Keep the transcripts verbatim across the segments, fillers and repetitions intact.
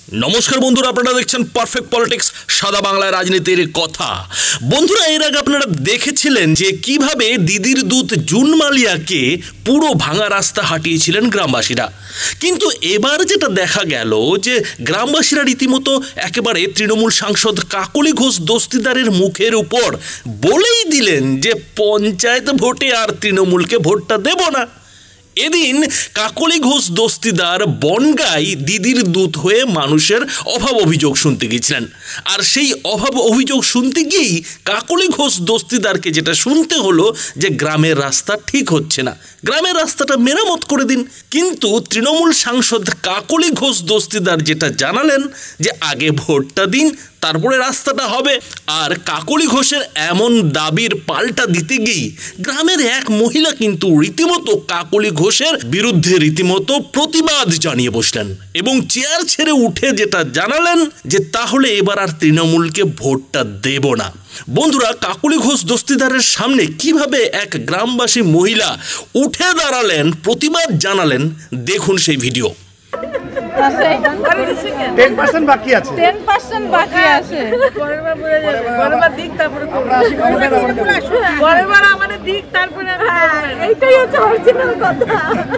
নমস্কার বন্ধুরা, আপনারা দেখছেন পারফেক্ট পলিটিক্স, সাদা বাংলায় রাজনীতির কথা। বন্ধুরা, এর আগে আপনারা দেখেছিলেন যে কিভাবে দিদির দূত জুন মালিয়াকে পুরো ভাঙা রাস্তা হাঁটিয়েছিলেন গ্রামবাসীরা। কিন্তু এবার যেটা দেখা গেল যে গ্রামবাসীরা রীতিমতো একেবারে তৃণমূল সাংসদ কাকলি ঘোষ দস্তিদারের মুখের উপর বলেই দিলেন যে পঞ্চায়েত ভোটে আর তৃণমূলকে ভোটটা দেব না। এদিন কাকলি ঘোষ দস্তিদার বনগাঁয় দিদির দূত হয়ে মানুষের অভাব অভিযোগ শুনতে গিয়েছিলেন। আর সেই অভাব অভিযোগ শুনতে গিয়েই কাকলি ঘোষ দস্তিদারকে যেটা শুনতে হলো যে গ্রামের রাস্তা ঠিক হচ্ছে না, গ্রামের রাস্তাটা মেরামত করে দিন। কিন্তু তৃণমূল সাংসদ কাকলি ঘোষ দস্তিদার যেটা জানালেন যে আগে ভোটটা দিন, তারপরে রাস্তাটা হবে। আর কাকলি ঘোষের এমন দাবির পাল্টা দিতে গিয়ে গ্রামের এক মহিলা কিন্তু রীতিমতো কাকলি ঘোষের বিরুদ্ধে রীতিমতো প্রতিবাদ জানিয়ে বসলেন এবং চেয়ার ছেড়ে উঠে যেটা জানালেন যে তাহলে এবার আর তৃণমূলকে ভোটটা দেব না। বন্ধুরা, কাকলি ঘোষ দস্তিদারের সামনে কিভাবে এক গ্রামবাসী মহিলা উঠে দাঁড়ালেন, প্রতিবাদ জানালেন, দেখুন সেই ভিডিও। টেন পার্সেন্ট বাকি আছে টেন পার্সেন্ট বাকি আছে পরেরবার বুঝে যাবে, পরেরবার দিক তারপরে পরেরবার আমাদের দিক তারপরে এইটাই হচ্ছে অরিজিনাল কথা।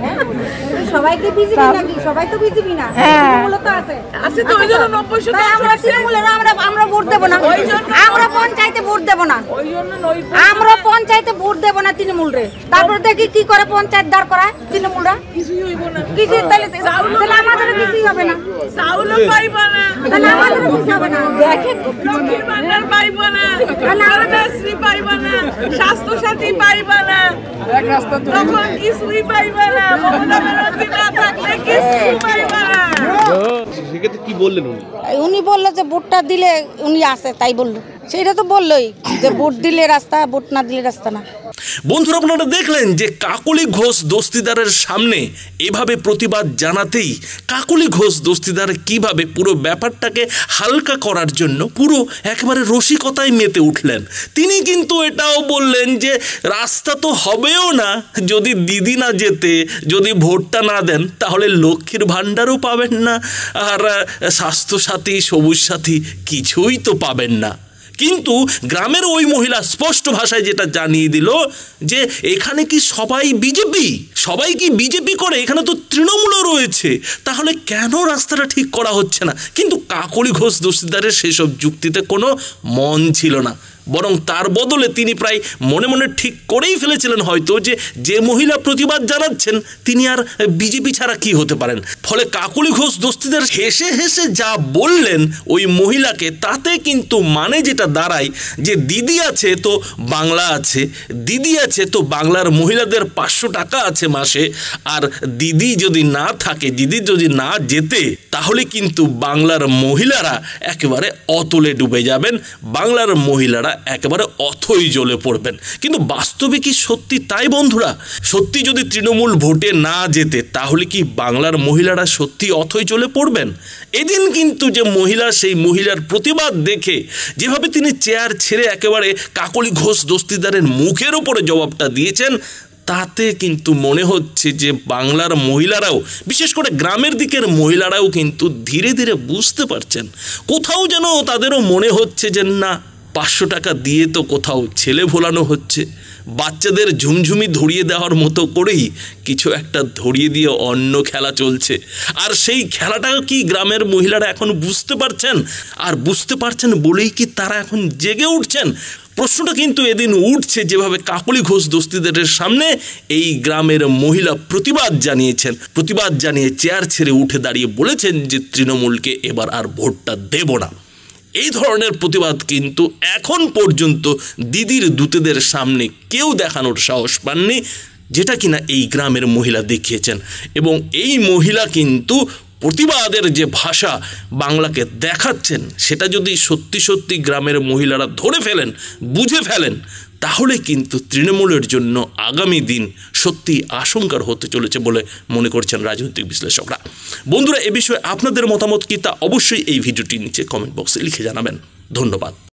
সবাই কি বিজেপি নাকি? সবাই তো বিজেপি না, তৃণমূল তো আছে আছে তো, ওই জন্য নব্বই শতাংশ আমরা তৃণমূলের। আমরা আমরা ভোট দেব না, আমরা পঞ্চায়েতে ভোট দেব না, ওই জন্য আমরা পঞ্চায়েতে ভোট দেব না তৃণমূলরে। তারপরে দেখি কি করে পঞ্চায়েত দাঁড় করায় তৃণমূলরা, কিছুই হইব না, কিছু তাহলে তাহলে আমাদের কিছুই হবে না, চাউলও পাইব না, তাহলে আমাদের কিছু হবে না। দেখেন লক্ষ্মীর ভান্ডার পাইব না, কন্যাশ্রী পাইব না, স্বাস্থ্য সাথী পাইব না, এক রাস্তা তো তখন কিছুই পাইব না, মমতা ব্যানার্জি না থাকলে কিছুই পাইব না। সেক্ষেত্রে কি বললেন উনি? উনি বললো যে ভোটটা দিলে উনি আসে, তাই বললো। সেটা তো বললোই যে ভোট দিলে রাস্তা, ভোট না দিলে রাস্তা না। বন্ধুরা, আপনারা দেখলেন যে কাকলি ঘোষ দস্তিদারের সামনে এভাবে প্রতিবাদ জানাতেই কাকলি ঘোষ দস্তিদার কিভাবে পুরো ব্যাপারটাকে হালকা করার জন্য পুরো একেবারে রসিকতায় মেতে উঠলেন। তিনি কিন্তু এটাও বললেন যে রাস্তা তো হবেও না যদি দিদি না যেতে, যদি ভোটটা না দেন, তাহলে লক্ষ্মীর ভাণ্ডারও পাবেন না, আর স্বাস্থ্যসাথী, সবুজ সাথী কিছুই তো পাবেন না। কিন্তু গ্রামের ওই মহিলা স্পষ্ট ভাষায় যেটা জানিয়ে দিল যে এখানে কি সবাই বিজেপি, সবাই কি বিজেপি করে, এখানে তো তৃণমূলও রয়েছে, তাহলে কেন রাস্তাটা ঠিক করা হচ্ছে না? কিন্তু কাকলি ঘোষ দস্তিদারের সেসব যুক্তিতে কোনো মন ছিল না, বরং তার বদলে তিনি প্রায় মনে মনে ঠিক করেই ফেলেছিলেন হয়তো যে যে মহিলা প্রতিবাদ জানাচ্ছেন তিনি আর বিজেপি ছাড়া কি হতে পারেন। ফলে কাকলি ঘোষ দস্তিদার হেসে হেসে যা বললেন ওই মহিলাকে, তাতে কিন্তু মানে যেটা দাঁড়ায় যে দিদি আছে তো বাংলা আছে, দিদি আছে তো বাংলার মহিলাদের পাঁচশো টাকা আছে মাসে, আর দিদি যদি না থাকে, দিদি যদি না যেতে, তাহলে কিন্তু বাংলার মহিলারা একেবারে অতলে ডুবে যাবেন, বাংলার মহিলারা একেবারে অথই জ্বলে পড়বেন। কিন্তু বাস্তবে কি সত্যি তাই বন্ধুরা? সত্যি যদি তৃণমূল ভোটে না যেতে, তাহলে কি বাংলার মহিলারা সত্যি অথই জ্বলে পড়বেন? এদিন কিন্তু যে মহিলা, সেই মহিলার প্রতিবাদ দেখে যেভাবে তিনি চেয়ার ছেড়ে একেবারে কাকলি ঘোষ দস্তিদারের মুখের উপরে জবাবটা দিয়েছেন, তাতে কিন্তু মনে হচ্ছে যে বাংলার মহিলারাও, বিশেষ করে গ্রামের দিকের মহিলারাও কিন্তু ধীরে ধীরে বুঝতে পারছেন। কোথাও যেন তাদেরও মনে হচ্ছে যে না, পাঁচশো টাকা দিয়ে তো কোথাও ছেলে ভোলানো হচ্ছে, বাচ্চাদের ঝুমঝুমি ধরিয়ে দেওয়ার মতো করেই কিছু একটা ধরিয়ে দিয়ে অন্য খেলা চলছে। আর সেই খেলাটাও কি গ্রামের মহিলারা এখন বুঝতে পারছেন? আর বুঝতে পারছেন বলেই কি তারা এখন জেগে উঠছেন? প্রশ্নটা কিন্তু এদিন উঠছে যেভাবে কাকলি ঘোষ দস্তিদারের সামনে এই গ্রামের মহিলা প্রতিবাদ জানিয়েছেন, প্রতিবাদ জানিয়ে চেয়ার ছেড়ে উঠে দাঁড়িয়ে বলেছেন যে তৃণমূলকে এবার আর ভোটটা দেব না। এই ধরনের প্রতিবাদ কিন্তু এখন পর্যন্ত দিদির দূতেদের সামনে কেউ দেখানোর সাহস পাননি, যেটা কিনা এই গ্রামের মহিলা দেখিয়েছেন। এবং এই মহিলা কিন্তু প্রতিবাদের যে ভাষা বাংলাকে দেখাচ্ছেন, সেটা যদি সত্যি সত্যি গ্রামের মহিলারা ধরে ফেলেন, বুঝে ফেলেন, তাহলে কিন্তু তৃণমূলের জন্য আগামী দিন সত্যি আশঙ্কার হতে চলেছে বলে মনে করছেন রাজনৈতিক বিশ্লেষকরা। বন্ধুরা, এ বিষয়ে আপনাদের মতামত কি তা অবশ্যই এই ভিডিওটির নিচে কমেন্ট বক্সে লিখে জানাবেন। ধন্যবাদ।